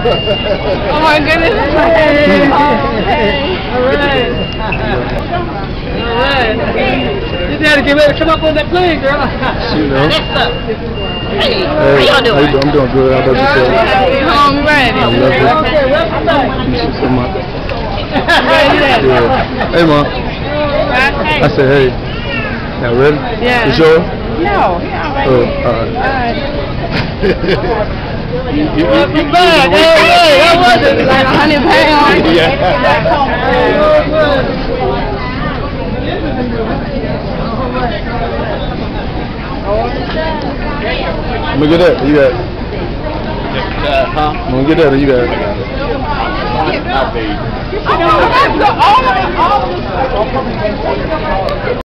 Oh my goodness. Hey. All right. You gotta get ready to come up on that plane, girl. Next up. Hey, how y'all doing? I'm doing good. How about yourself? Home ready. I love it. You should come up. Yeah. Hey, Mom. I said, hey. Y'all ready? Yeah. You sure? No. Oh, all right. You bad. Hey, that was it. Like 100 pounds. Yeah. I'm gonna get that. You got it. I'm gonna get that. You got it.